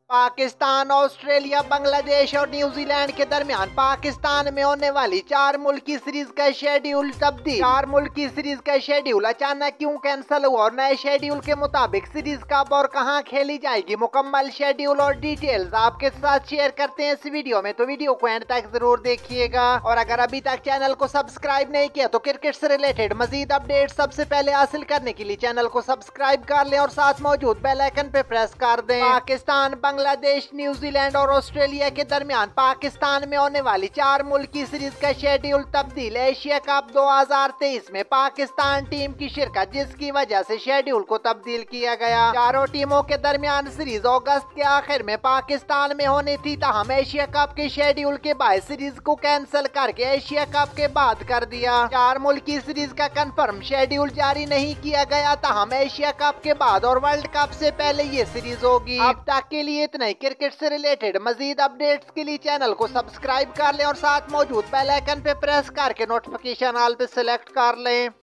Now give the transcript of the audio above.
Pakistan, Australia, Bangladesh और New Zealand के दरमियान पाकिस्तान में होने वाली 4 मुल्की सीरीज का शेड्यूल तब्दील। 4 मुल्की सीरीज का शेड्यूल अचानक क्यों कैंसिल हुआ और नए शेड्यूल के मुताबिक सीरीज कब और कहां खेली जाएगी, मुकम्मल शेड्यूल और डिटेल्स आपके साथ शेयर करते हैं इस वीडियो में, तो वीडियो को एंड तक जरूर देखिएगा। और अगर अभी तक चैनल को सब्सक्राइब नहीं किया तो क्रिकेट से रिलेटेड मजीद अपडेट सबसे पहले हासिल करने के लिए चैनल को सब्सक्राइब कर लें और साथ मौजूद बेल आइकन पे प्रेस कर दें। पाकिस्तान, बांग्लादेश, न्यूजीलैंड और ऑस्ट्रेलिया के दरमियान पाकिस्तान में होने वाली 4 मुल्की सीरीज का शेड्यूल तब्दील। एशिया कप 2023 में पाकिस्तान टीम की शिरकत, जिसकी वजह से शेड्यूल को तब्दील किया गया। चारों टीमों के दरमियान सीरीज अगस्त के आखिर में पाकिस्तान में होनी थी, ताहम एशिया कप के शेड्यूल के बाद सीरीज को कैंसिल करके एशिया कप के बाद कर दिया। 4 मुल्की सीरीज का कंफर्म शेड्यूल जारी नहीं किया गया, ताहम एशिया कप के बाद और वर्ल्ड कप से पहले ये सीरीज होगी। अब तक के लिए इतना ही। क्रिकेट से रिलेटेड मजीद अपडेट्स के लिए चैनल को सब्सक्राइब कर लें और साथ मौजूद बेल आइकन पे प्रेस करके नोटिफिकेशन ऑल पे सिलेक्ट कर लें।